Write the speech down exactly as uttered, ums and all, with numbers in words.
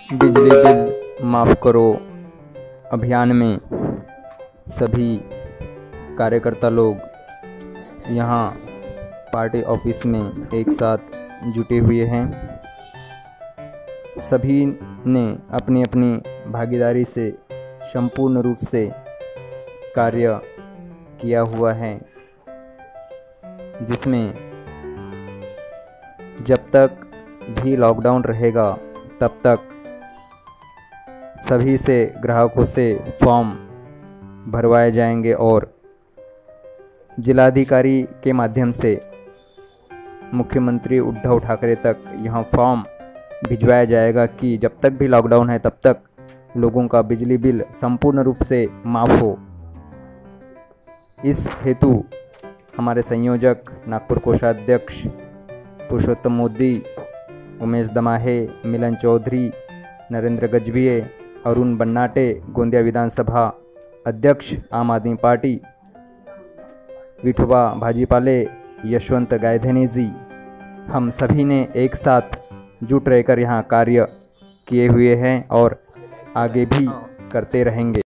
बिजली बिल माफ़ करो अभियान में सभी कार्यकर्ता लोग यहाँ पार्टी ऑफिस में एक साथ जुटे हुए हैं। सभी ने अपनी अपनी भागीदारी से संपूर्ण रूप से कार्य किया हुआ है, जिसमें जब तक भी लॉकडाउन रहेगा तब तक सभी से ग्राहकों से फॉर्म भरवाए जाएंगे और जिलाधिकारी के माध्यम से मुख्यमंत्री उद्धव ठाकरे तक यह फॉर्म भिजवाया जाएगा कि जब तक भी लॉकडाउन है तब तक लोगों का बिजली बिल संपूर्ण रूप से माफ़ हो। इस हेतु हमारे संयोजक नागपुर कोषाध्यक्ष पुरुषोत्तम मोदी, उमेश दमाहे, मिलन चौधरी, नरेंद्र गजभिये, अरुण बन्नाटे, गोंदिया विधानसभा अध्यक्ष आम आदमी पार्टी, विठोबा भाजीपाले, यशवंत गायधनी जी, हम सभी ने एक साथ जुट रहकर यहाँ कार्य किए हुए हैं और आगे भी करते रहेंगे।